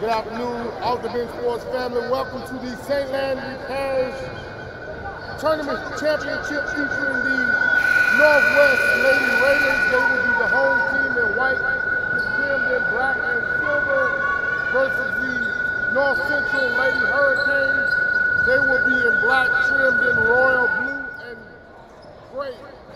afternoon, Off the Bench Sports family. Welcome to the St. Landry Parish Tournament Championship featuring the Northwest Lady Raiders. They will be the home team in white, trimmed in black and silver, versus the North Central Lady Hurricanes. They will be in black, trimmed in royal blue and gray.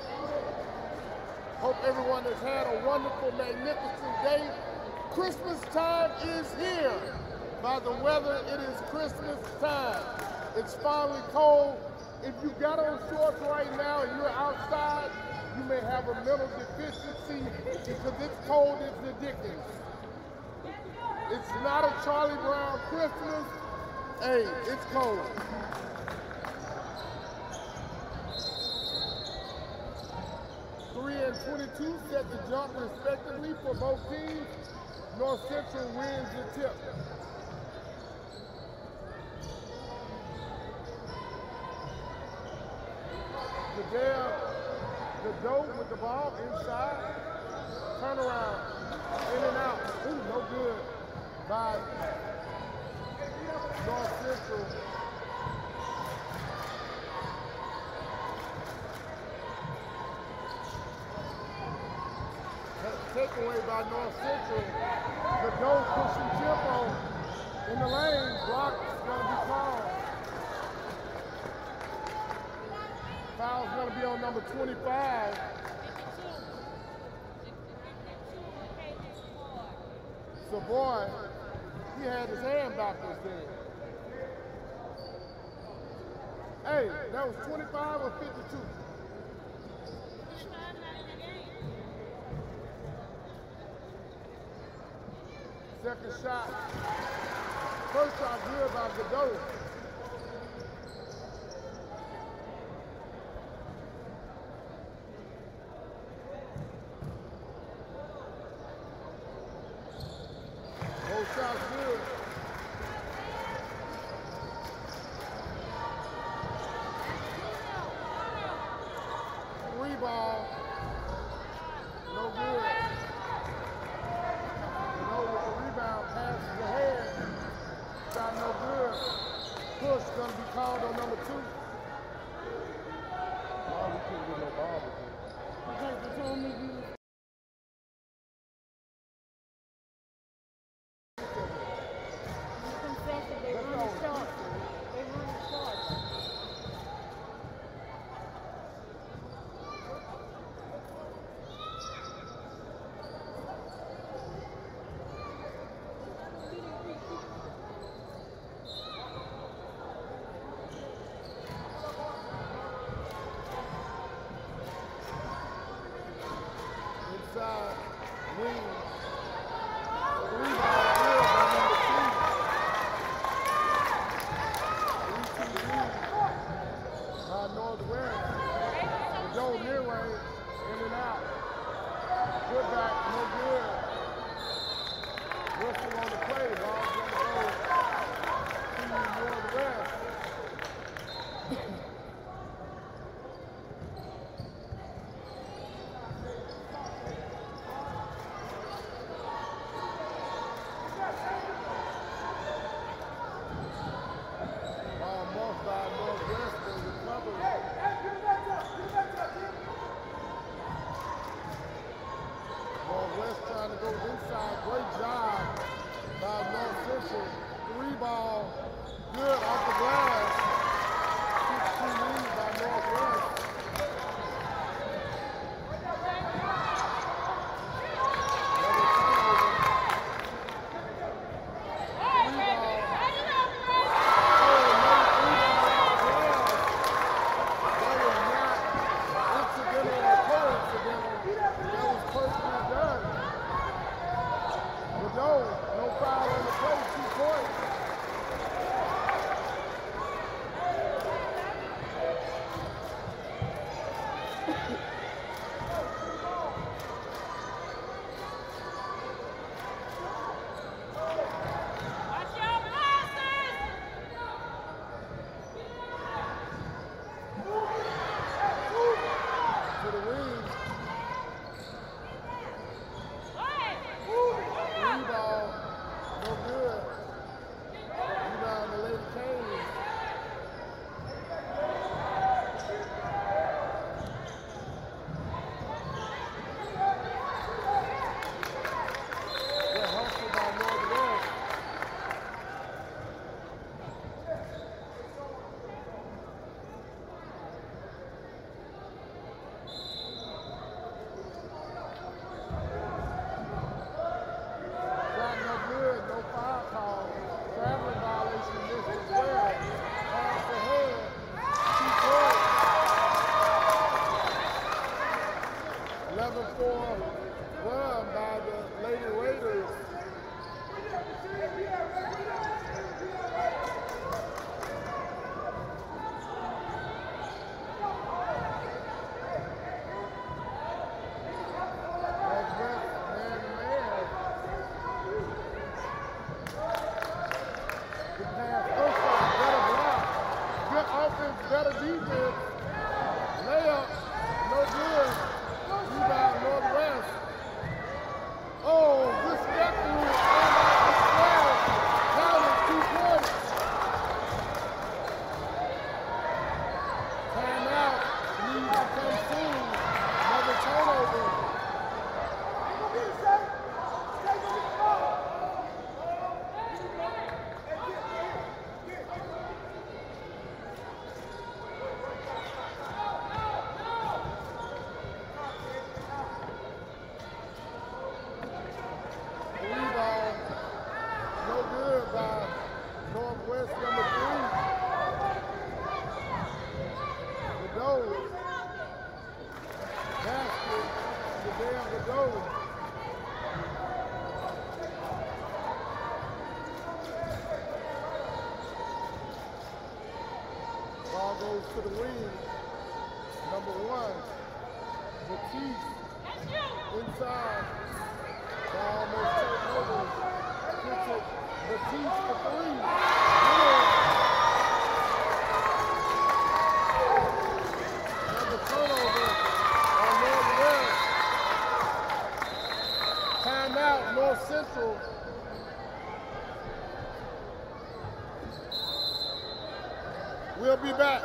Hope everyone has had a wonderful, magnificent day. Christmas time is here. By the weather, it is Christmas time. It's finally cold. If you got on shorts right now and you're outside, you may have a mental deficiency because it's cold as the dickens. It's not a Charlie Brown Christmas. Hey, it's cold. And 22 set the jump respectively for both teams. North Central wins the tip. The doe with the ball inside. Turn around. In and out. Ooh, no good by North Central. Takeaway by North Central. The doe pushing tempo in the lane. Block is going to be called. Foul's going to be on number 25. Savoy, he had his hand backwards there. Hey, that was 25 or 52? Second shot. First shot good by Godot. Both shots good. Three ball. No good. Passes ahead, shot no good. Push gonna be called on number 2. Oh, we couldn't get no ball because they told me you. They run short. Inside, wing. 3 ball good by number 2. 3-2 lead by Northwest. The goal near range, in and out. Good back, no good. Whistle on the play, the ball's going to go to Northwest. Trying to go inside. Great job by North Central. 3 ball. Good off the Damn, the goal. Ball goes to the wing. Number 1. Batiste. Inside. Ball almost turned over. Gets it. Batiste for 3. Another turnover on Northwest. Timeout, North Central. We'll be back.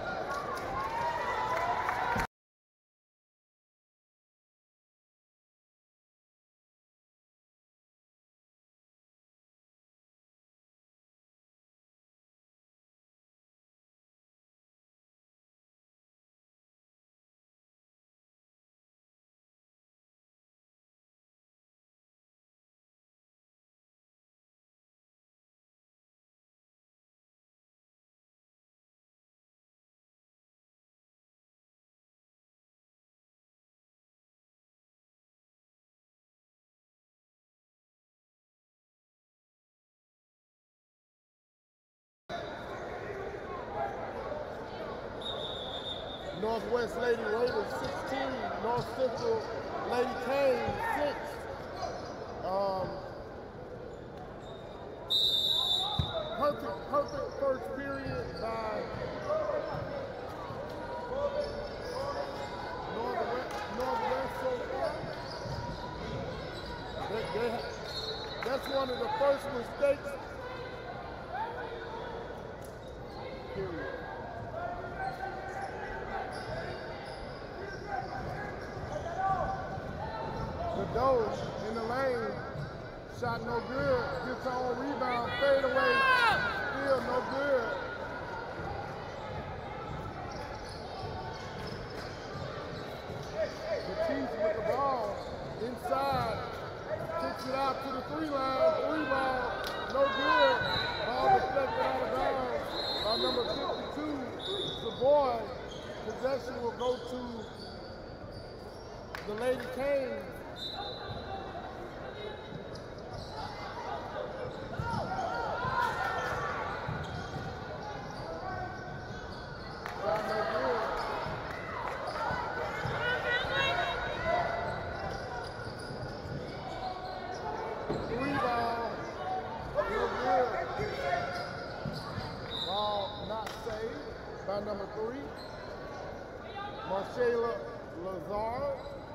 Northwest Lady Raiders 16, North Central Lady Canes 6. Perfect first period by Northwest so far. That's one of the first mistakes. Period. Goes in the lane, shot no good, gets on rebound, fade away, still no good. Batiste with the ball, inside, kicks it out to the 3-line, 3 ball, no good. Ball deflected out of bounds by number 52, Savoy. Possession will go to the Lady Canes. Number 3, Marcella Lazar.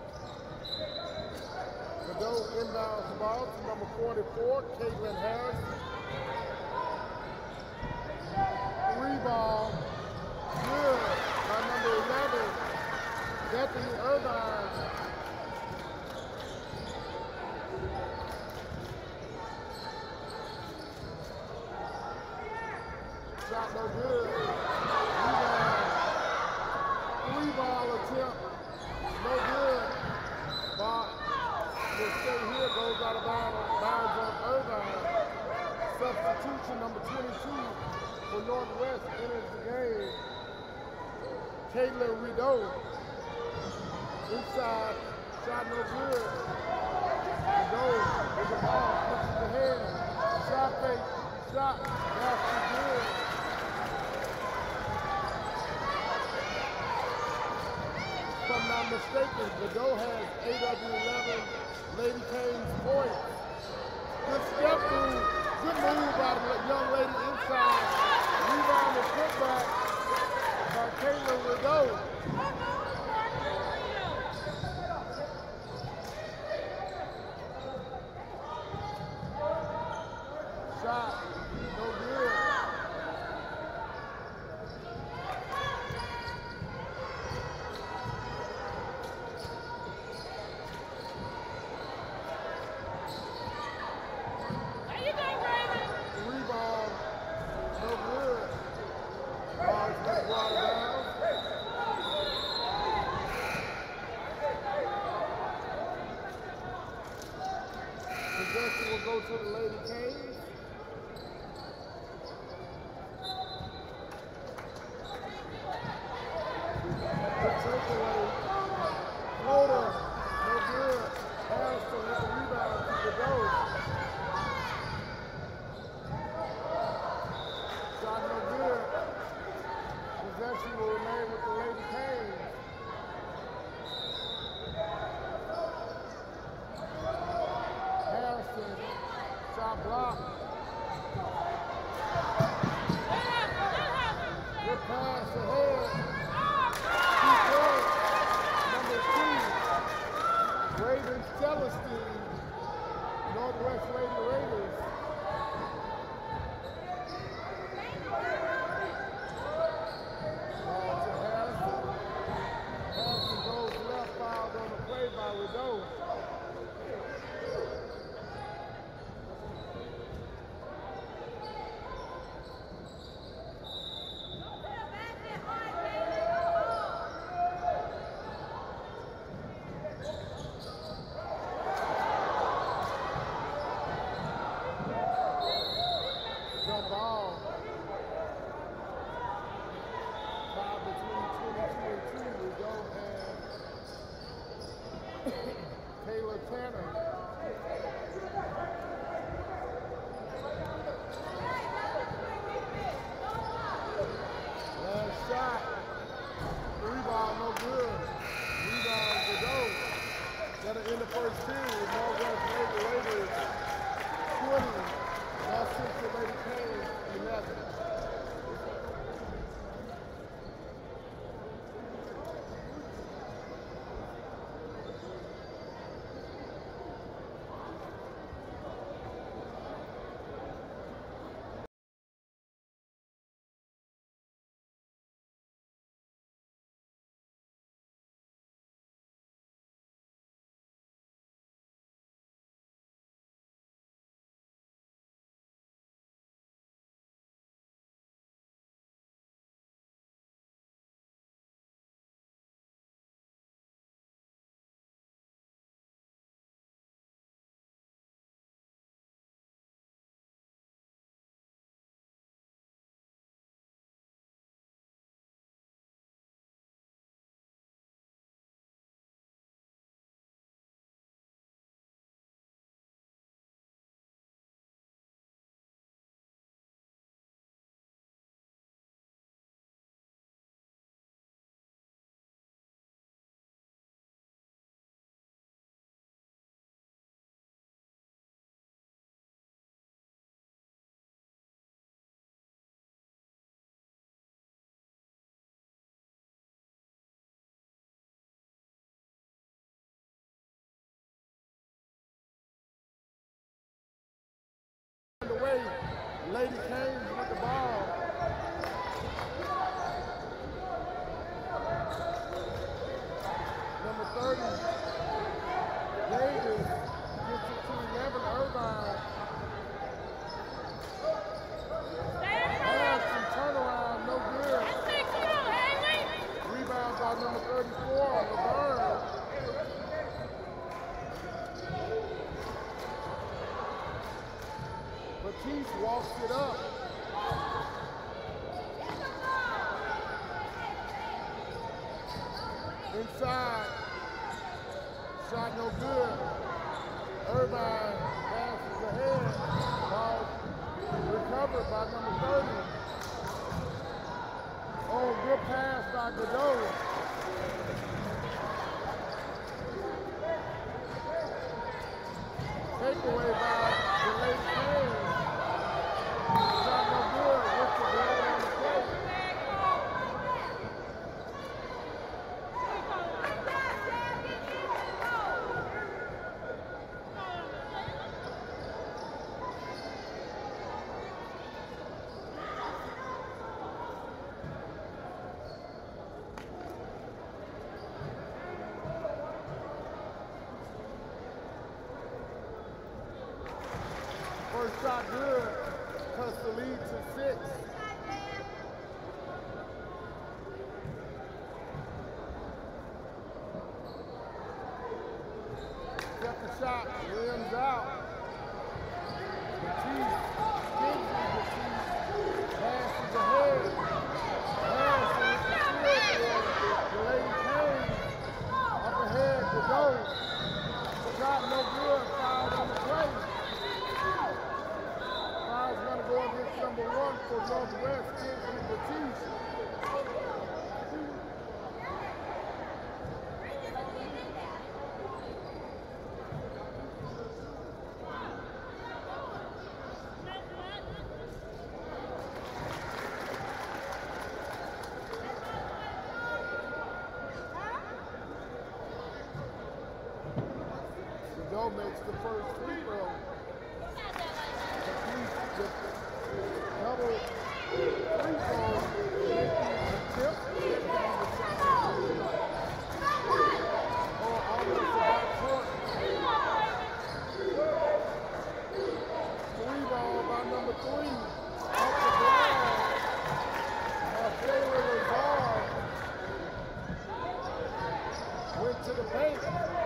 Godot inbounds the ball to number 44, Caitlin Harris. 3 ball, good by number 11, Bethany Irvine. Shot no good. Ball attempt, no good. Ball will stay here, goes out of bounds on Irvine. Substitution number 22 for Northwest enters the game. Kayla Rideau. Inside, shot no good. Rideau with the ball, pushes ahead. Shot fake, shot, that's too good. If I'm not mistaken, Godot has 8 of the 11 Lady Canes points. Good step through, good move by the young lady inside. Rebound and putback by Caitlin Rideau. Shot, no good. Possession will go to the Lady Canes. Good takeaway. Floater, no good. Harrison with the rebound to Godot. Shot no good. Possession will remain with the Lady Canes. Harrison, shot blocked. Good pass ahead. Number 2, Raven Celestine, Northwest Lady Raiders. To Harrison. Harrison goes left, fouled on the play by Rideau. In the first period, Northwest Lady Raiders 20, North Central Lady Canes 11. Away, Lady Canes with the ball. Number 30, Davis gets it to 11, Irvine. Pass and turnaround, no good. Rebound by number 34, Laverne. Batiste walks it up. Inside. Shot no good. Irvine passes ahead. Ball recovered by number 30. Oh, good pass by Godot. Takeaway by the Lady Canes. Shot no good with the blood on the plate. First shot good, cuts the lead to 6. Second shot, rims out. Batiste, Kinsley Batiste, passes ahead. Harrison with the field. The Lady Canes up ahead to go. Shot Godot makes the first free throw. Completes the double free throw. Tip. Oh, almost about short. Three ball by number 3. Off the ground. Taylor Lazard went to the paint.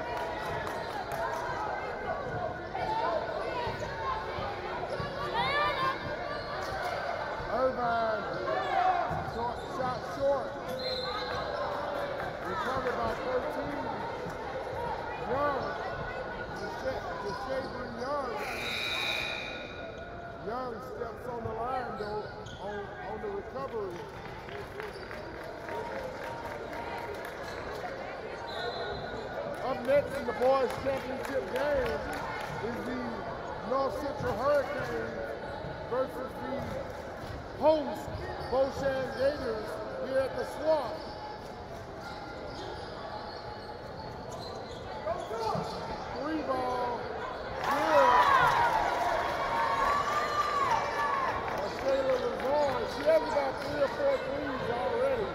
Irvine shot short. Recovered by 13. Young. DeShavion Young. Young steps on the line though on the recovery. Up next in the boys' championship game is the North Central Hurricanes versus the host Beauchamp Gators here at the Swamp. Three ball, good. Shayla Lazard, she has about 3 or 4 threes already.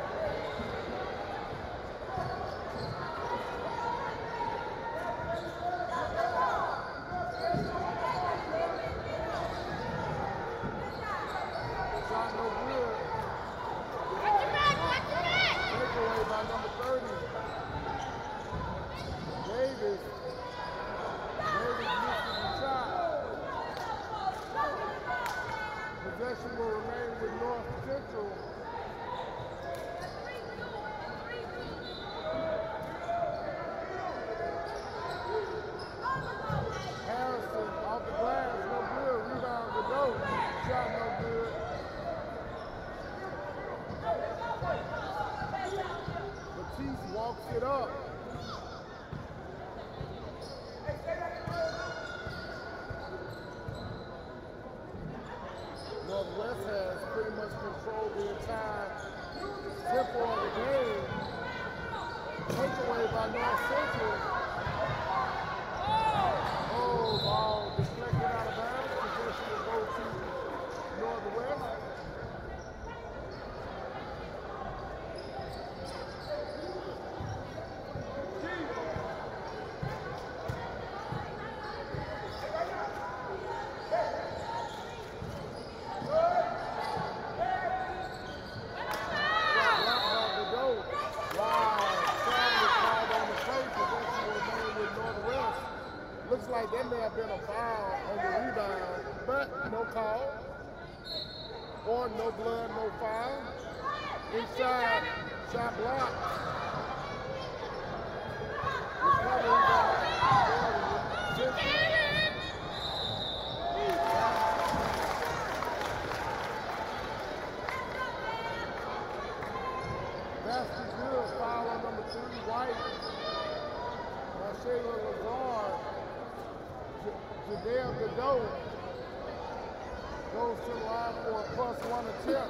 Possession will remain with North Central. Harrison off the glass, no good. Rebound Godot, shot no good. Batiste walks it up. Northwest has pretty much controlled the entire tempo of the game. Takeaway by North Central. Oh, ball deflected out of bounds. Possession will go to Northwest. Looks like there may have been a foul on the rebound, but no call. Or no blood, no foul. Inside, shot blocked. Recovery by Basket good, foul on number 3, White. By Shayla Lazard. Jadale Godot goes to the line for a +1 attempt.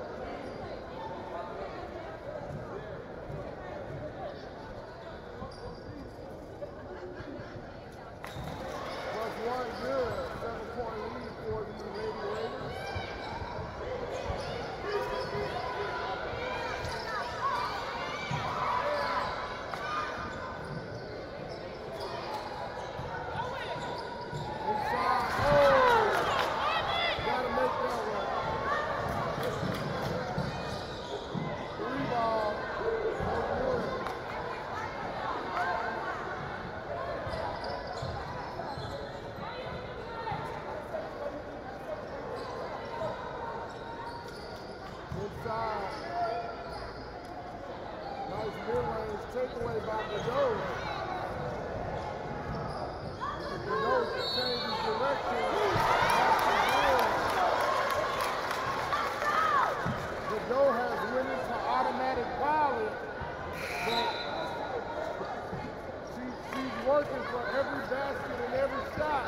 +1 good, 7-point lead for the Lady Raiders. Nice mid-range takeaway by Godot. Godot changes direction. Godot has went into automatic fouling, but she's working for every basket and every shot.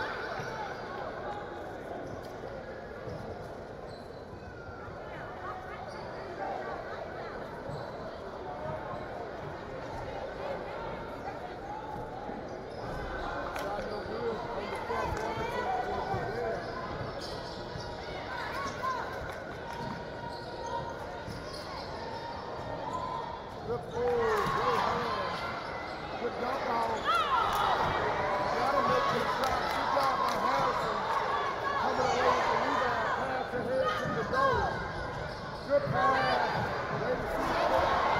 jump out. Gotta make the shot. Good job by Harrison. Coming away with the rebound. Pass ahead to the goal. Good pass. Way to see it.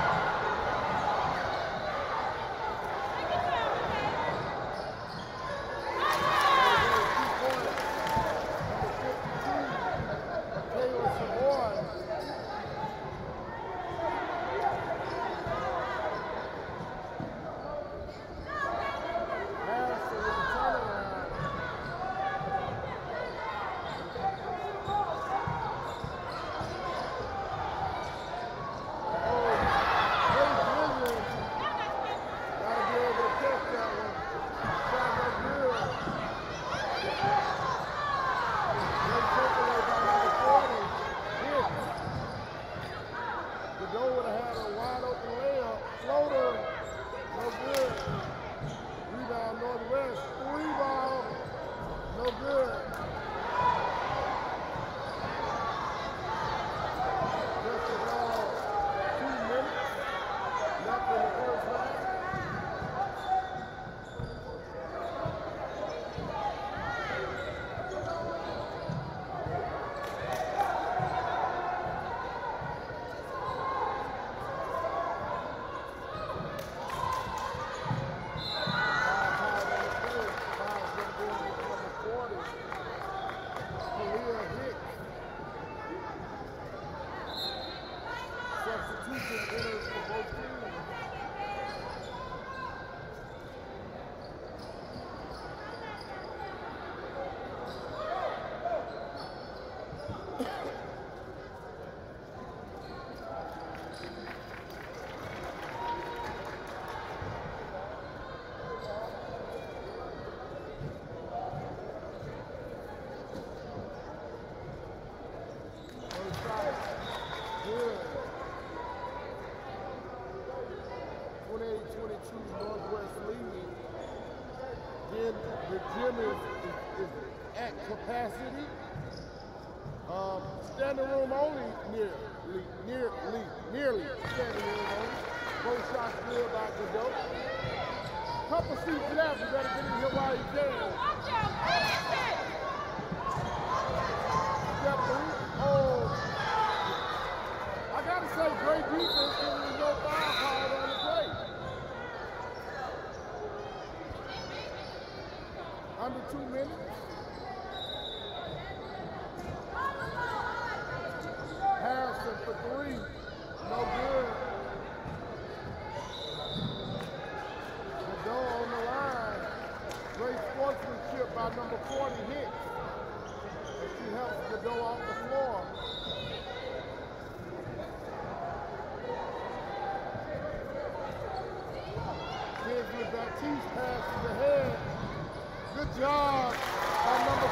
The gym is at capacity. Standing room only, nearly standing room only. Both shots good by Godot. Couple seats left, you better get in here while you can. Step three. Oh, I gotta say, great defense, and there's no foul called on the play. Under 2 minutes. Harrison for three. No good. Godot on the line. Great sportsmanship by number 40 Hicks. And she helps Godot off the floor. Kinsley Baptiste passes ahead. Good job by number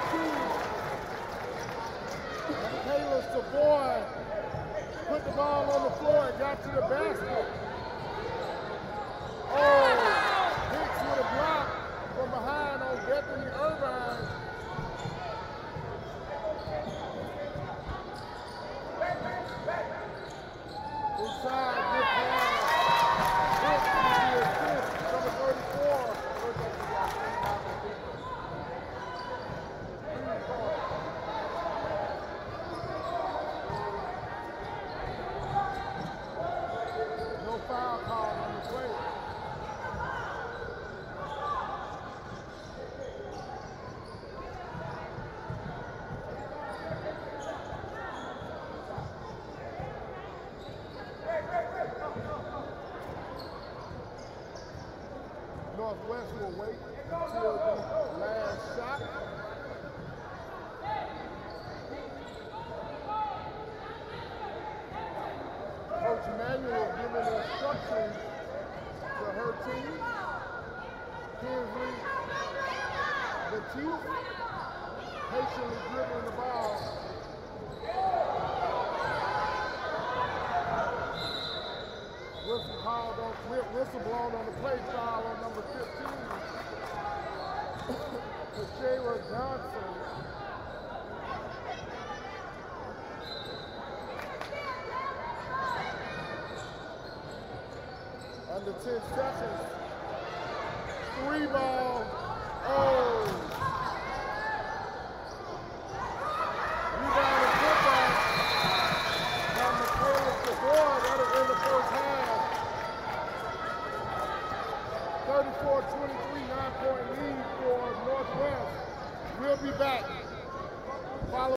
52. Kayla Savoy put the ball on the floor and got to the basket. Oh, Hicks with a block from behind on Bethany Irvine. Inside, good pass. Hicks with the assist, number 34. Foul call on the play. Northwest will wait until the last shot. Coach Manuel giving instructions to her team. Kinsley Baptiste patiently dribbling the ball. Whistle blown on the play foul on number 15. Shayra Johnson. Under 10 seconds. Three ball. Oh. Rebound and putback by Michaelis DeBoer. That'll end the first half. 34-23, 9-point lead for Northwest. We'll be back. Follow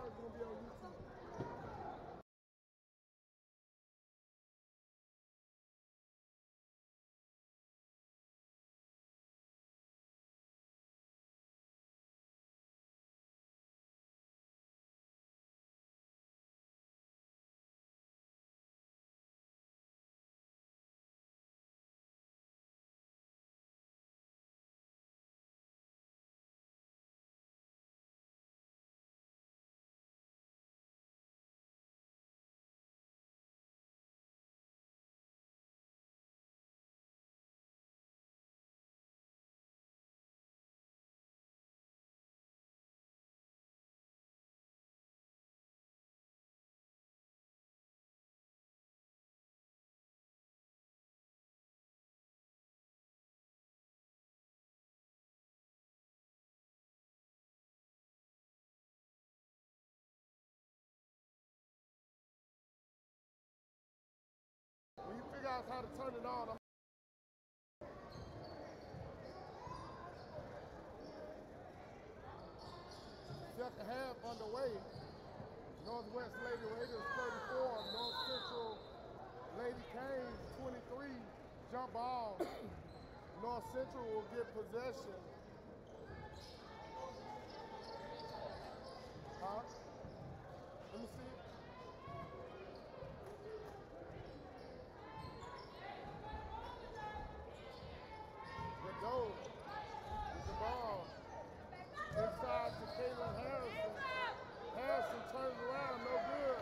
tomorrow. It's going to be on YouTube. When you figure out how to turn it on, second half underway. Northwest Lady Raiders 34, North Central Lady Canes 23. Jump ball. North Central will get possession. Huh? Let me see it. The goal is the ball. Inside to Kaylin Harrison. Harrison turns around, no good.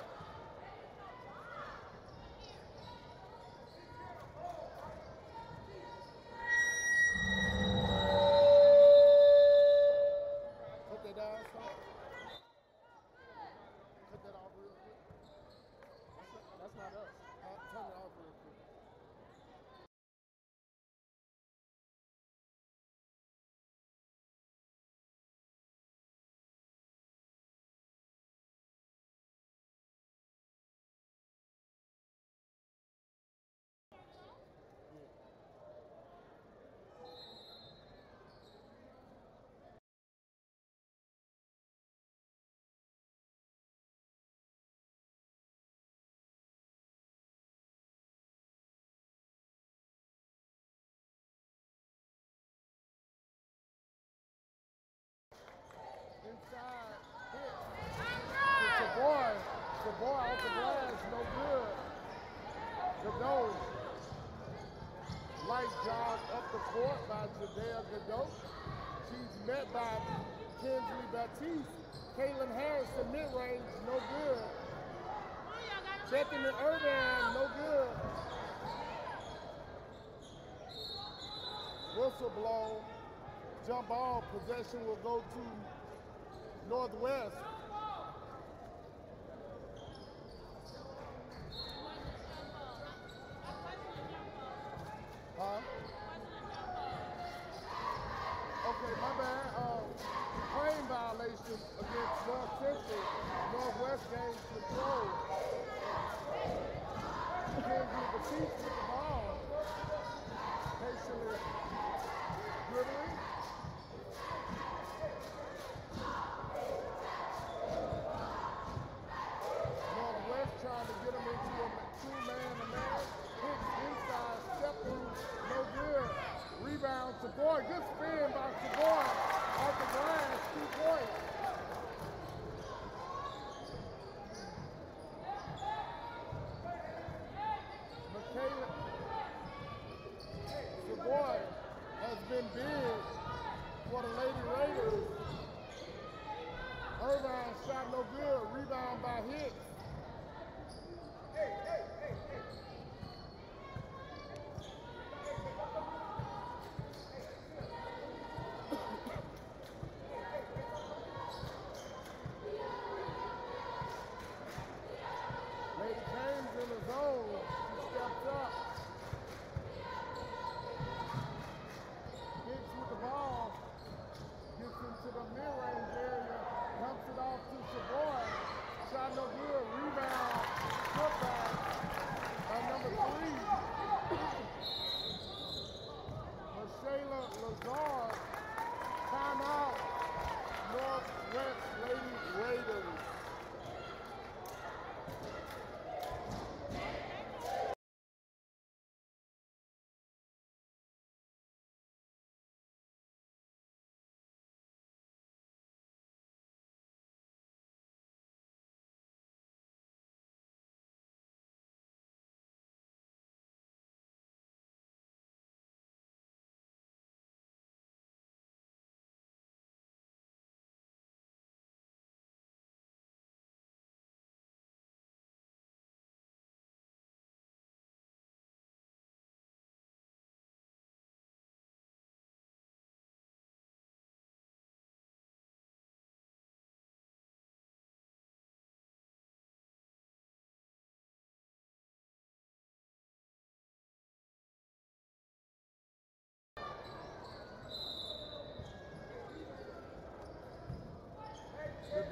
Cut that down, son. Cut that off real quick. That's not us. Turn it off real quick. Inside, hit. The boy off the glass, no good. Godot. Light job up the court by Jadea Godot. She's met by Kinsley Baptiste. Kaylin Harrison, mid-range, no good. Checking the Irvine, no good. Whistle blown. Jump ball, possession will go to Northwest. Huh? Okay, my bad. Claim violation against North Central. Northwest gains control. Kinsley Baptiste with the ball. Patiently dribbling. Northwest trying to get him into a two-man. Hits inside, step through, no good. Rebound, Savoy, good spin by Savoy. Off the glass, 2 points. Michaela Savoy has been big for the Lady Raiders. Irvine shot no good, rebound by Hicks. Lady Canes in the zone. She steps up. Hicks with the ball. Gets into the mid-range area. Dumps it off to Savoy. Shot no good. Rebound. Putback by number 3. Shayla Lazard. Timeout. Northwest Lady Raiders.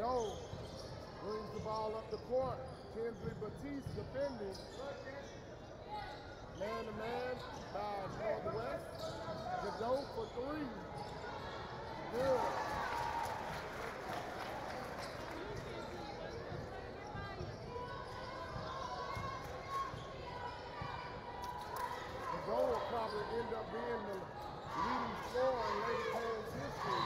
Godot brings the ball up the court. Kinsley Batiste defending. Man-to-man by Northwest. Godot for three. Good. Godot will probably end up being the leading scorer in Lady Cane's history.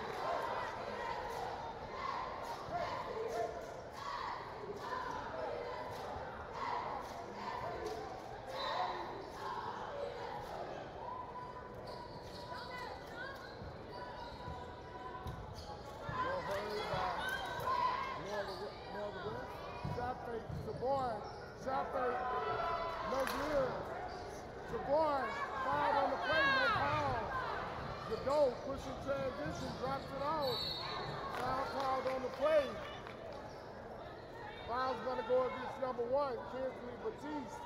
Shot fake, Savoy, shot fake, no good. Savoy, fouled on the play, no foul. Godot, pushing transition, drops it off. Foul called on the play. Foul's gonna go against number 1, Kinsley Batiste.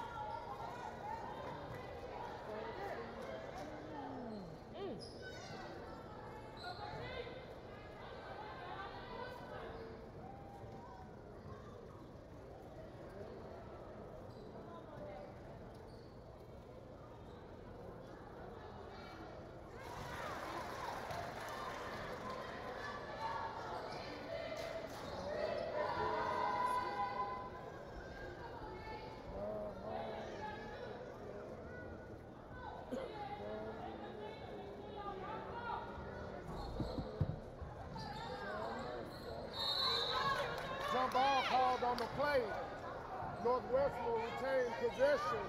Jump ball called on the play. Northwest will retain possession.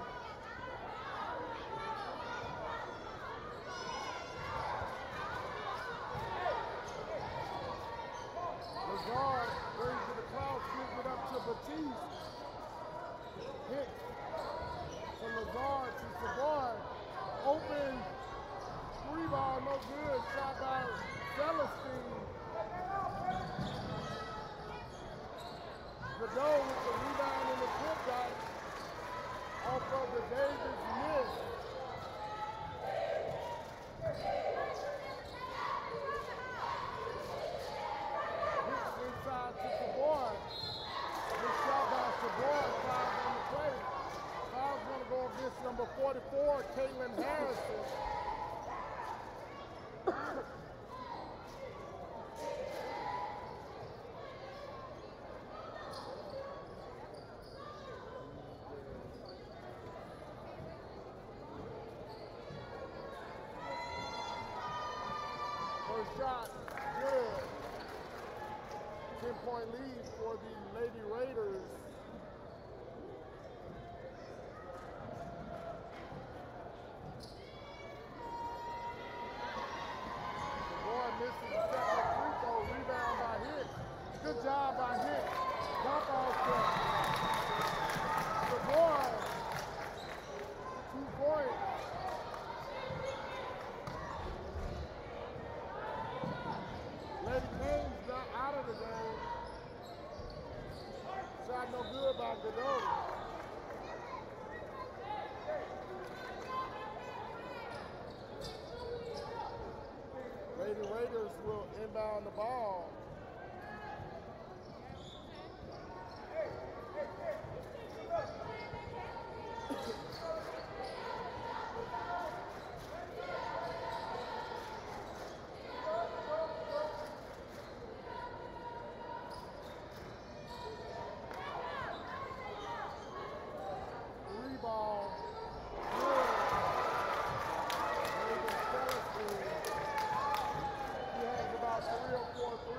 Lazard brings it across, gives it up to Batiste. Hit from Lazard to Savoy. Open three ball, no good. Shot by Celestine. Godot with the rebound in the flip shot off of the Davis miss. Hits inside to Savoy. Good shot by Savoy, foul on the play. Foul's gonna go against number 44, Caitlin Harrison. First shot, good. 10-point lead for the Lady Raiders. Savoy misses the second free throw, rebound by Hicks. Good job by Hicks. Dump off to Savoy. 2 points. Lady Cane's not out of the game. Shot no good by Godot. Lady Raiders will inbound the ball. Ball. Good. He has about 3 or 4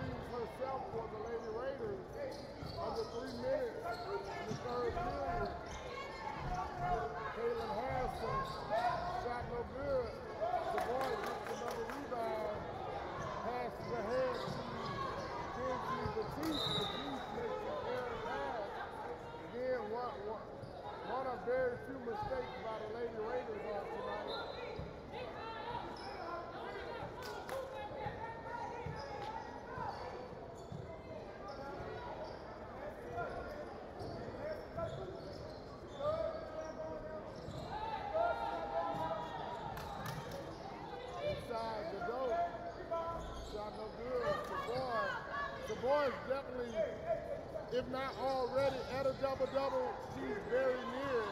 at a double-double, she's very near.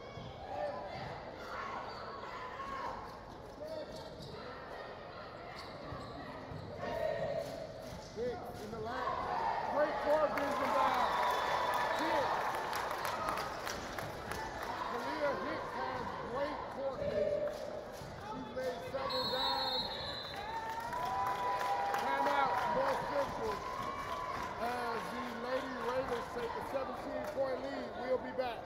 Hicks in the lane. Great court vision by Hicks. Kalia Hicks has great court vision. She's made several dimes. Timeout, North Central. As the Lady Raiders take a 17-point lead, we'll be back.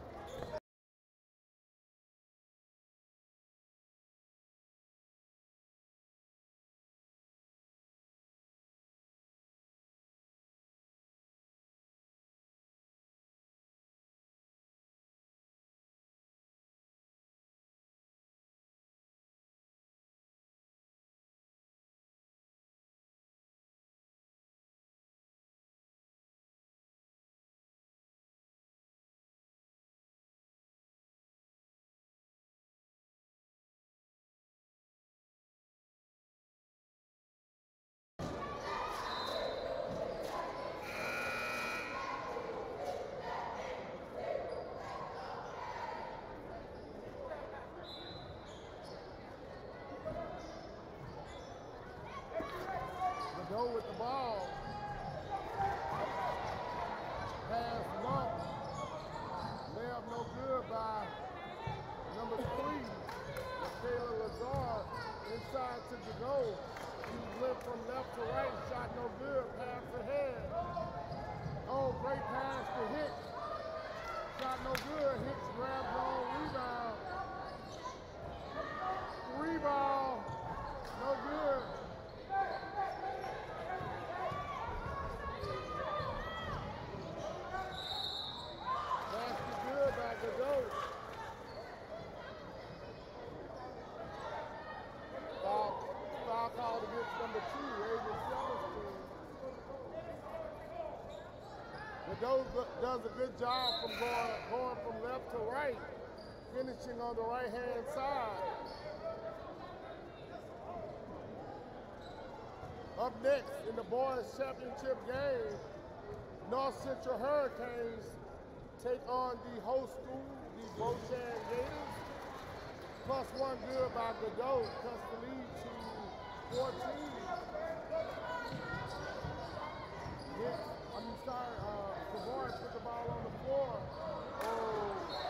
Go with the ball. Pass lump. Layup no good by number 3, Kayla Lazard. Inside to the goal. She went from left to right. Shot no good. Pass ahead. Oh, great pass to Hicks. Shot no good. Hicks grabs on rebound. Rebound. No good. By Godot. Foul called against number 2, Raven Celestine. Godot does a good job from going from left to right, finishing on the right-hand side. Up next in the boys' championship game, North Central Hurricanes take on the host school, the Beauchamp Gators. +1 good by Godot, cuts the lead to 14. Savoy put the ball on the floor. Oh.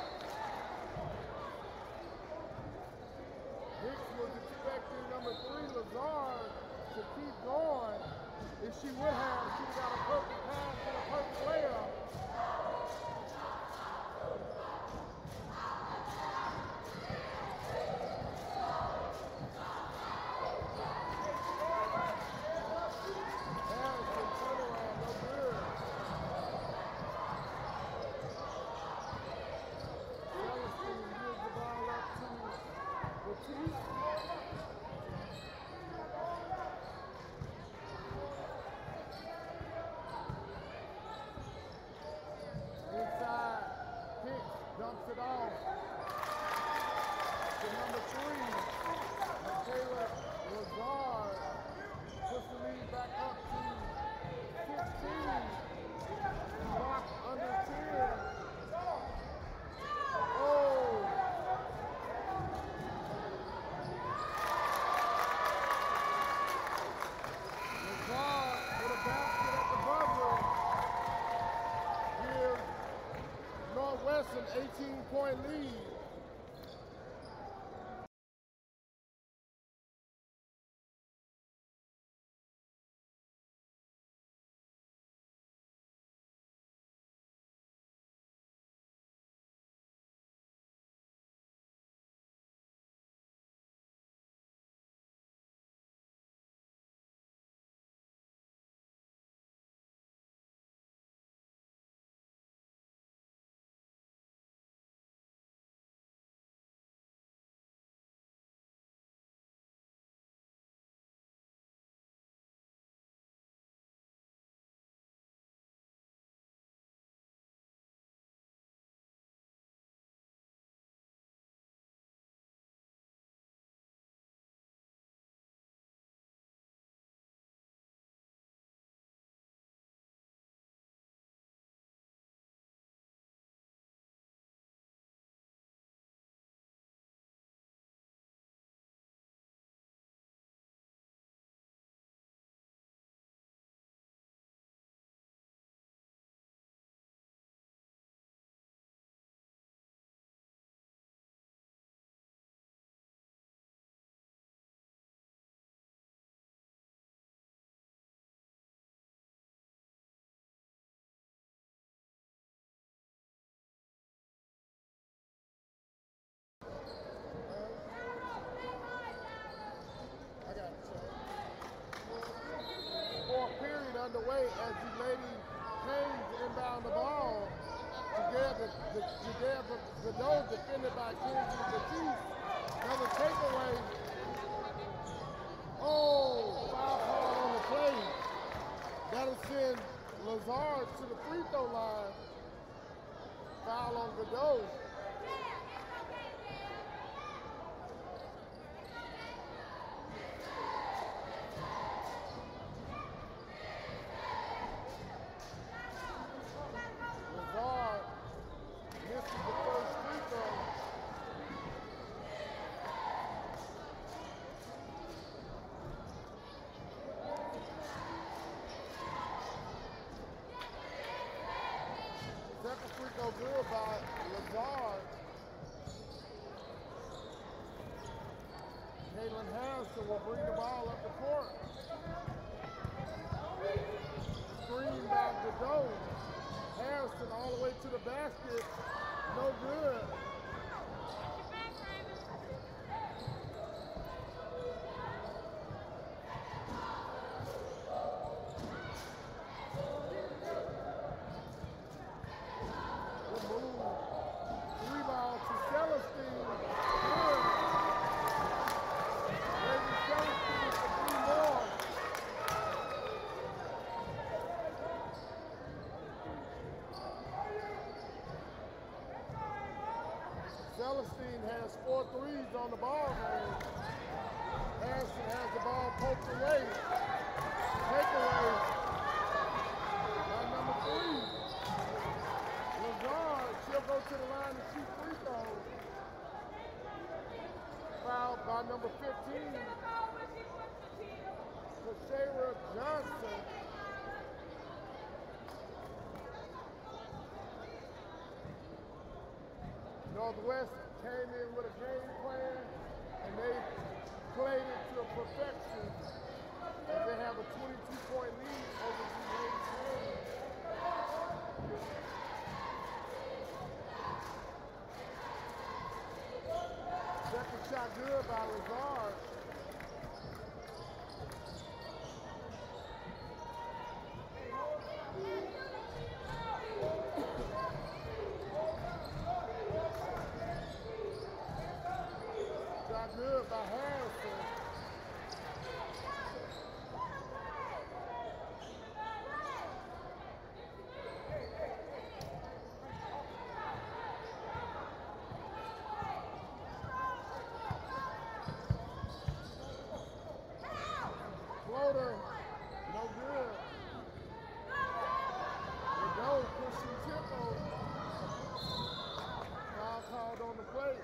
Hicks was expecting number 3, Lazard, to keep going. If she would have, she would have got a perfect pass and a perfect layup. Inside, Hicks dumps it off to number 3, Michaela Lazard, puts the lead back up to 15. Blocked under 10. Oh! Lazard with a basket at the buzzer. Gives Northwestern 18-point lead. Godot defended by Kenzie Batiste. Another takeaway. Oh, foul call on the play. That'll send Lazard to the free throw line. Foul on Godot. Lazard misses the first free throw. Second free throw good by Lazard. Caitlin Harrison will bring the ball up the court. Screen by Godot. Harrison all the way to the basket. No good. Good move. Rebound to Celestine. Good. Lady Celestine for 3 more. Celestine has 4 threes on the ball game. Harrison has the ball poked away. Takeaway by number 3. Lazard, she'll go to the line and shoot free throws. Fouled by number 15. Kashara Johnson. Northwest came in with a game plan, and they played it to perfection. And they have a 22-point lead over the ladies' team. Second shot good by Lazard. Shot good by Harrison. Floater, no good. Godot pushing tempo. Foul called on the plate.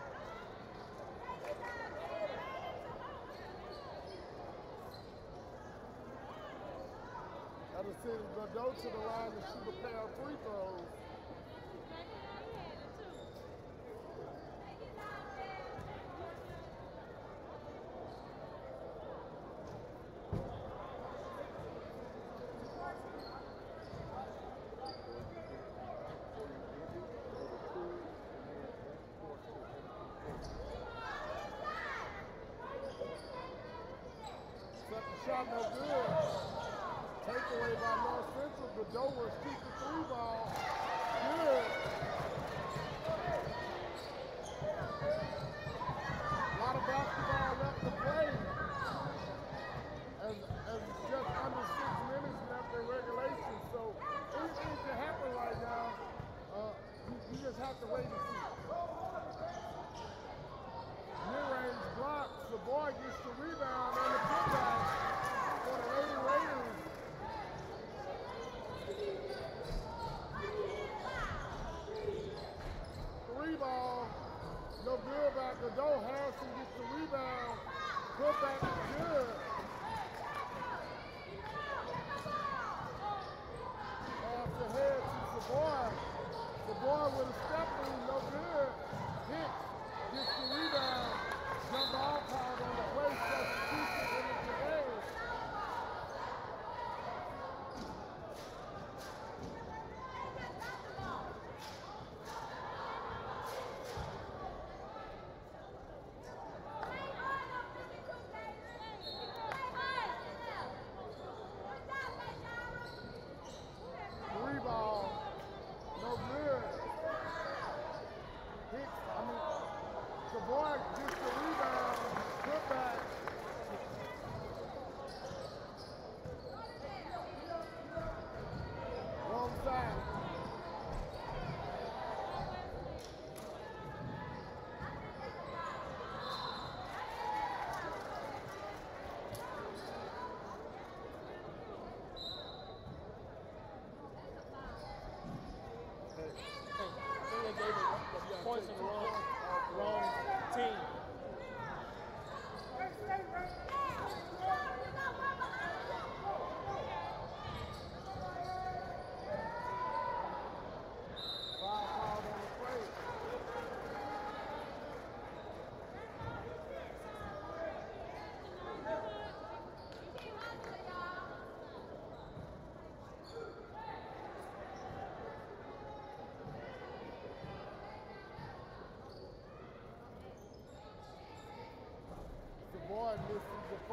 That'll send Godot to the line to shoot a pair of free throws. Second shot no good. Takeaway by North Central. Godot will shoot the 3 ball. Good. A lot of basketball left to play. As just under 6 minutes left in regulation. So anything can happen right now. You just have to wait and see. Mid-range blocks. The boy gets the rebound and the putback for the Lady Raiders. Three ball, no good by Godot. Harrison gets the rebound. Putback is good. Pass ahead to Savoy. Savoy with a step through, no good. Hicks gets the rebound. Jump ball called on the play substitution.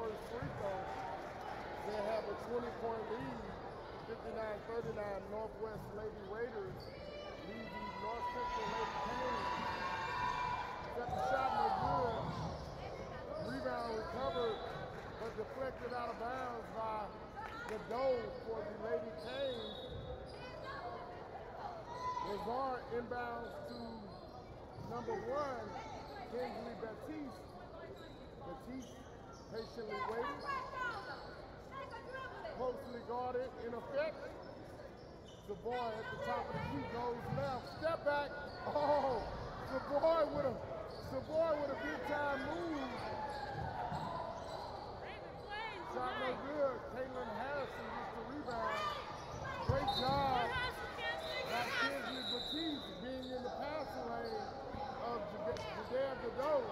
first free throw, they have a 20-point lead, 59-39. Northwest Lady Raiders lead the North Central Lady Canes. Second shot, no good. Rebound recovered, but deflected out of bounds by Godot for the Lady Canes. Lazard inbounds to number 1, Kinsley Batiste. Batiste patiently waiting. Closely guarded, in effect. Savoy at the top of the key goes left. Step back. Oh, Savoy with a big time move. Shot no good. Caitlin Harrison gets the rebound. Great job by Kinsley Batiste being in the passing lane of Jadea Godot.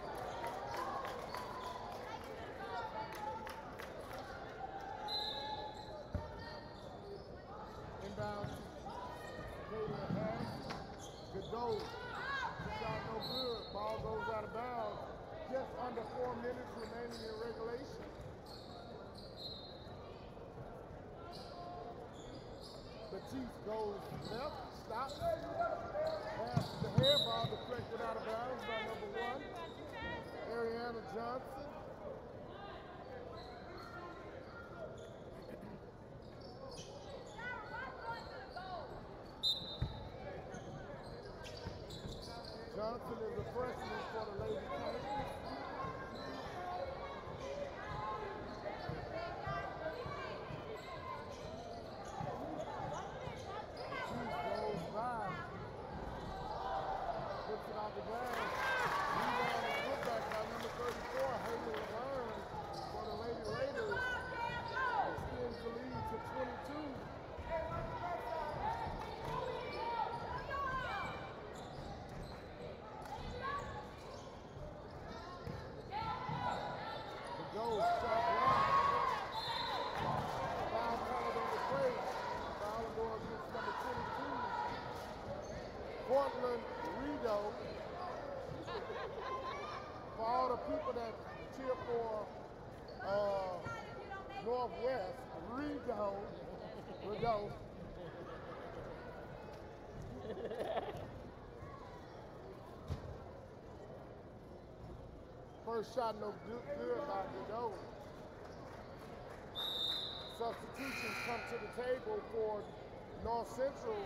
Inbound, Caitlin Harrison. Godot, shot no good. Ball goes out of bounds. Just under 4 minutes remaining in regulation. Batiste goes left, stops. Passes the head, ball deflected out of bounds by number 1, Ariana Johnson. Johnson is a freshman for the Lady Canes. Goes by. Puts it off the glass. Rebound and putback by number 34, Haley Laverne for the Lady Raiders. Extends the lead to 22. Goes shot blocked. Foul called on the play. Foul ball against number 22, Portland Rideau. For all the people that cheer for Northwest, Rideau. First shot no good by Godot. Substitutions come to the table for North Central.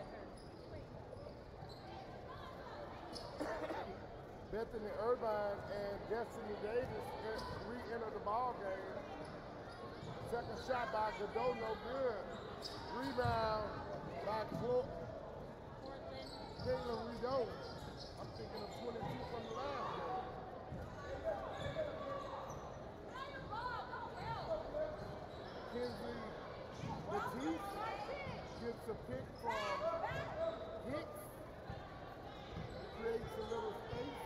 Bethany Irvine and Destiny Davis re-enter the ball game. Second shot by Godot, no good. Rebound by Caitlin Rideau. I'm thinking of 22 from the last game. Kinsley Batiste gets a pick from Hicks. Creates a little space.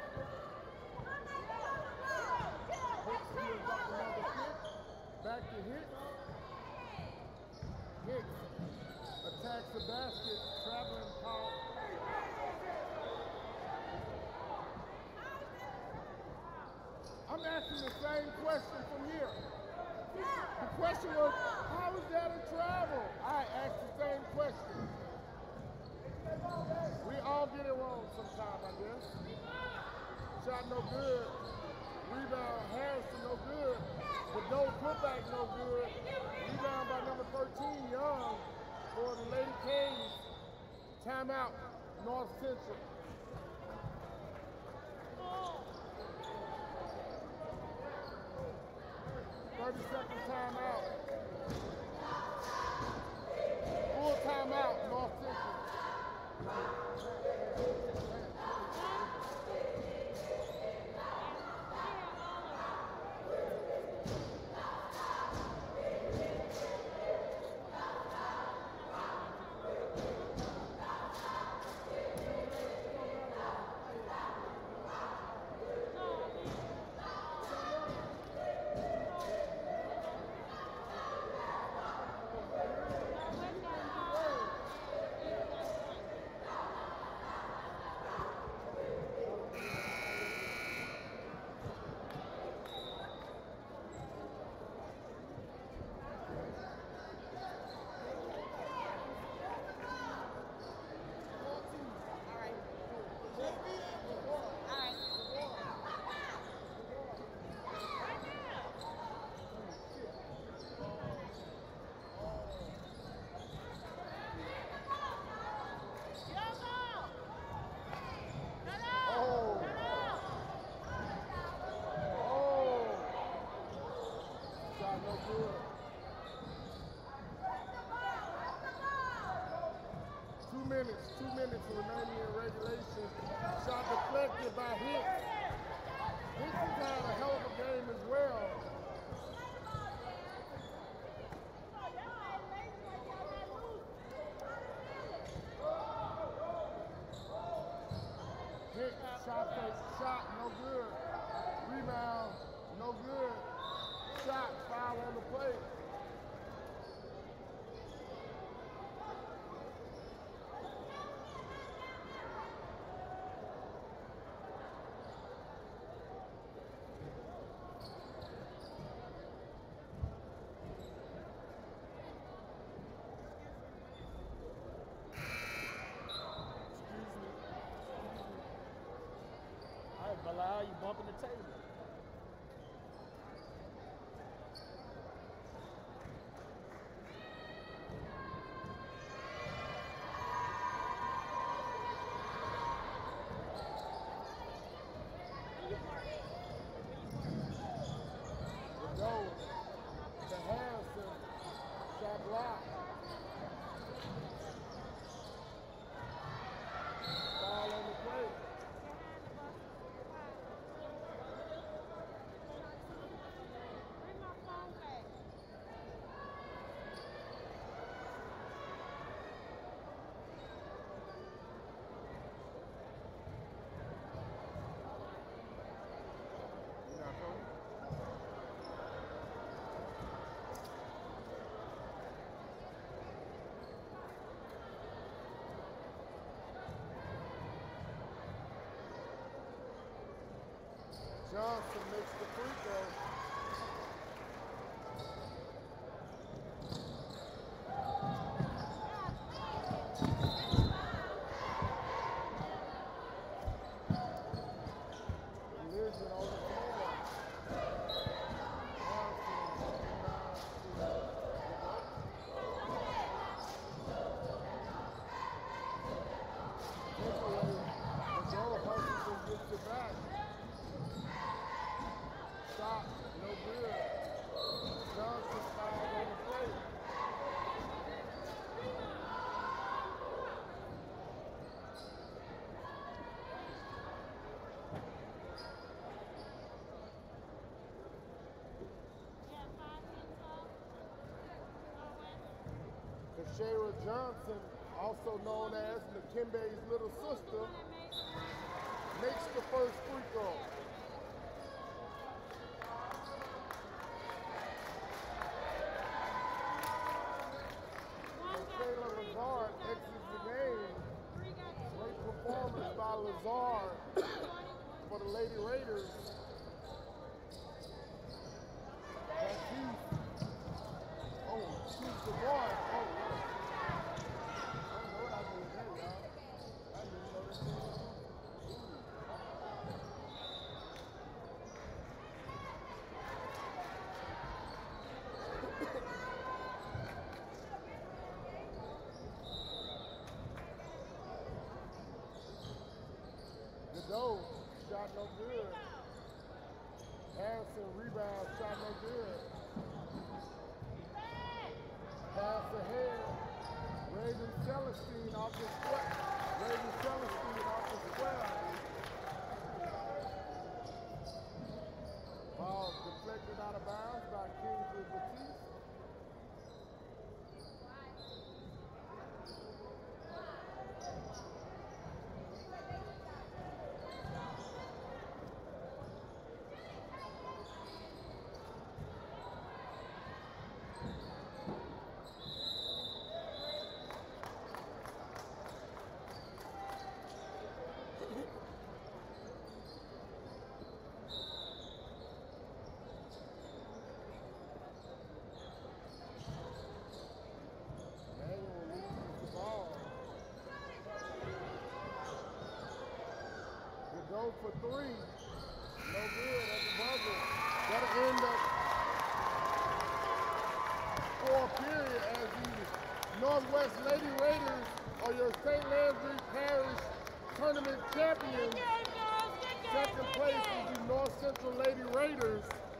Hicks gives up another pick. Back to Hicks. Hicks attacks the basket, traveling call. I'm asking the same question from here. The question was, how is that a travel? I asked the same question. We all get it wrong sometime, I guess. Shot no good. Rebound Harrison no good. But no putback no good. Rebound by number 13, Young, for the Lady Canes. Timeout, North Central. 30-second timeout. Full timeout, North Central. minutes, 2 minutes remaining in regulation. Shot deflected by Hicks. Hicks has had a hell of a game as well. Hicks, shot fake, shot, no good. Rebound, no good. Shot, foul on the play. Bilal, you bumping the table. The goal to Harrison, shot blocked. Foul on the play. Johnson makes the free throw. Collision on the floor. Hutchinson gets it back. Shot, no good. Johnson fouled on the play. Kashara Johnson, also known as Nakembe's little sister, makes the first free throw. Kayla Lazard exits the game. Great performance by Lazard for the Lady Raiders. Shoots the one. Oh, I don't know what I did there, y'all. I didn't know this. Godot, shot no good. Harrison rebound, shot no good. Pass ahead. Raven Celestine off the square. Raven Celestine off the square. Ball deflected out of bounds by Kingsley Batiste. Go for three. No good at the buzzer. That'll end up fourth period as the Northwest Lady Raiders are your St. Landry Parish Tournament champions. Second place is the North Central Lady Raiders.